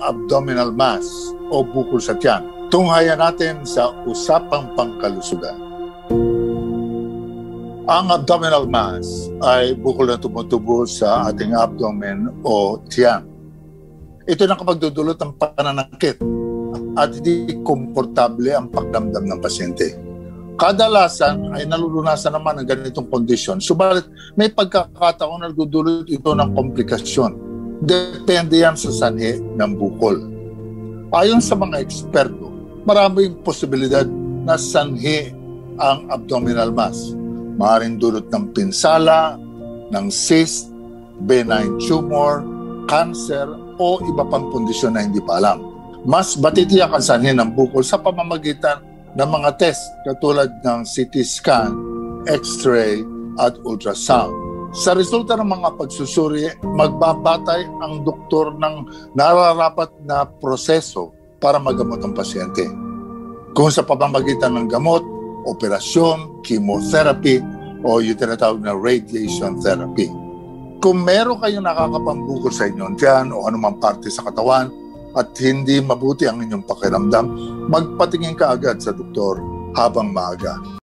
abdominal mass o bukol sa tiyan. Tunghayan natin sa usapang pangkalusugan. Ang abdominal mass ay bukol na tumutubo sa ating abdomen o tiyan. Ito na kapag dudulot ng pananakit at hindi komportable ang pagdamdam ng pasyente. Kadalasan ay nalulunasan naman ang ganitong kondisyon. Subalit may pagkakataon na dudulot ito ng komplikasyon. Depende yan sa sanhi ng bukol. Ayon sa mga eksperto, maraming posibilidad na sanhi ang abdominal mass. Maaaring dulot ng pinsala, ng cyst, benign tumor, cancer o iba pang kondisyon na hindi pa alam. Mas batitiyak ang sanhi ng bukol sa pamamagitan ng mga test katulad ng CT scan, X-ray at ultrasound. Sa resulta ng mga pagsusuri, magbabatay ang doktor ng nararapat na proseso para magamot ang pasyente. Kung sa pamamagitan ng gamot, operasyon, chemotherapy, o yung tinatawag na radiation therapy. Kung meron kayong nakakapambukol sa inyong tiyan o anumang parte sa katawan at hindi mabuti ang inyong pakiramdam, magpatingin ka agad sa doktor habang maaga.